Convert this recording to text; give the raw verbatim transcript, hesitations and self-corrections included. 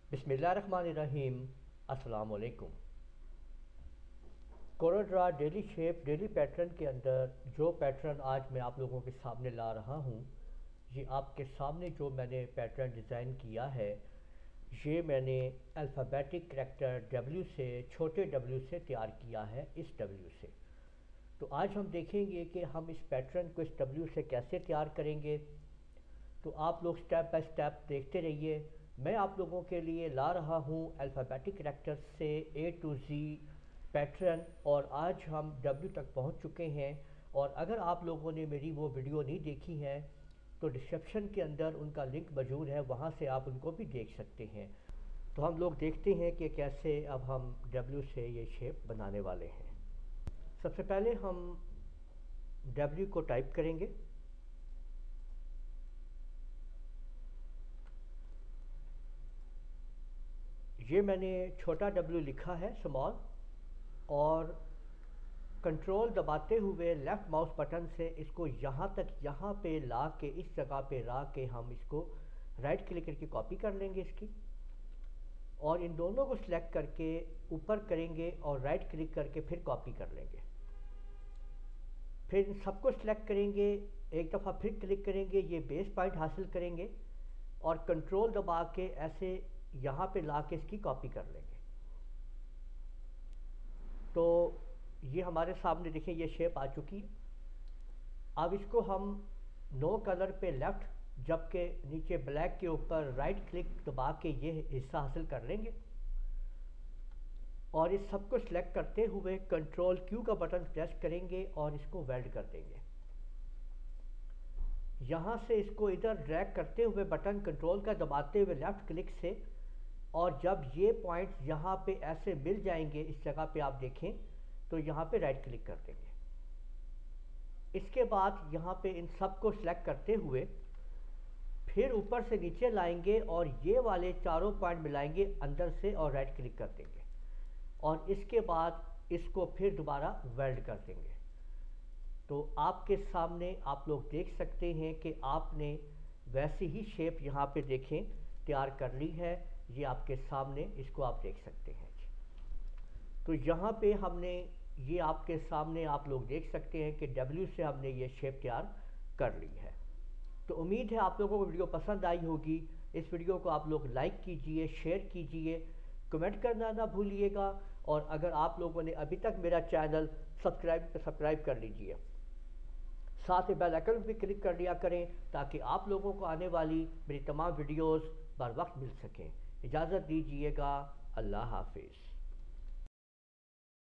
बिस्मिल्लाहिर्रहमानिर्रहीम। अस्सलाम वालेकुम। कोरोड्रा डेली शेप डेली पैटर्न के अंदर जो पैटर्न आज मैं आप लोगों के सामने ला रहा हूँ, ये आपके सामने जो मैंने पैटर्न डिज़ाइन किया है, ये मैंने अल्फ़ाबेटिक करैक्टर डब्ल्यू से, छोटे डब्ल्यू से तैयार किया है, इस डब्ल्यू से। तो आज हम देखेंगे कि हम इस पैटर्न को इस डब्ल्यू से कैसे तैयार करेंगे। तो आप लोग स्टेप बाय स्टेप देखते रहिए। मैं आप लोगों के लिए ला रहा हूँ अल्फ़ाबेटिक करैक्टर्स से ए टू ज़ी पैटर्न, और आज हम डब्ल्यू तक पहुँच चुके हैं। और अगर आप लोगों ने मेरी वो वीडियो नहीं देखी है तो डिस्क्रिप्शन के अंदर उनका लिंक मौजूद है, वहाँ से आप उनको भी देख सकते हैं। तो हम लोग देखते हैं कि कैसे अब हम डब्ल्यू से ये शेप बनाने वाले हैं। सबसे पहले हम डब्ल्यू को टाइप करेंगे। ये मैंने छोटा डब्ल्यू लिखा है, स्मॉल, और कंट्रोल दबाते हुए लेफ़्ट माउस बटन से इसको यहाँ तक, यहाँ पे ला के, इस जगह पे ला के हम इसको राइट क्लिक करके कॉपी कर लेंगे इसकी, और इन दोनों को सिलेक्ट करके ऊपर करेंगे और राइट क्लिक करके फिर कॉपी कर लेंगे। फिर इन सबको सिलेक्ट करेंगे, एक दफ़ा फिर क्लिक करेंगे, ये बेस पॉइंट हासिल करेंगे और कंट्रोल दबा के ऐसे यहाँ पे ला के इसकी कॉपी कर लेंगे। तो ये हमारे सामने देखें, ये शेप आ चुकी है। अब इसको हम नो कलर पे लेफ़्ट, जबकि नीचे ब्लैक के ऊपर राइट क्लिक दबा के ये हिस्सा हासिल कर लेंगे, और इस सबको सिलेक्ट करते हुए कंट्रोल क्यू का बटन प्रेस करेंगे और इसको वेल्ड कर देंगे। यहाँ से इसको इधर ड्रैग करते हुए बटन कंट्रोल का दबाते हुए लेफ़्ट क्लिक से, और जब ये पॉइंट्स यहाँ पे ऐसे मिल जाएंगे, इस जगह पे आप देखें, तो यहाँ पे राइट क्लिक कर देंगे। इसके बाद यहाँ पे इन सब को सिलेक्ट करते हुए फिर ऊपर से नीचे लाएंगे और ये वाले चारों पॉइंट मिलाएंगे अंदर से और राइट क्लिक कर देंगे, और इसके बाद इसको फिर दोबारा वेल्ड कर देंगे। तो आपके सामने आप लोग देख सकते हैं कि आपने वैसी ही शेप यहाँ पे देखें तैयार कर ली है। ये आपके सामने, इसको आप देख सकते हैं। तो यहाँ पे हमने, ये आपके सामने आप लोग देख सकते हैं कि डब्ल्यू से हमने ये शेप तैयार कर ली है। तो उम्मीद है आप लोगों को वीडियो पसंद आई होगी। इस वीडियो को आप लोग लाइक कीजिए, शेयर कीजिए, कमेंट करना ना भूलिएगा, और अगर आप लोगों ने अभी तक मेरा चैनल सब्सक्राइब सब्सक्राइब कर लीजिए, साथ ही बेल आइकन भी क्लिक कर लिया करें ताकि आप लोगों को आने वाली मेरी तमाम वीडियोस बर वक्त मिल सकें। इजाज़त दीजिएगा। अल्लाह हाफिज़।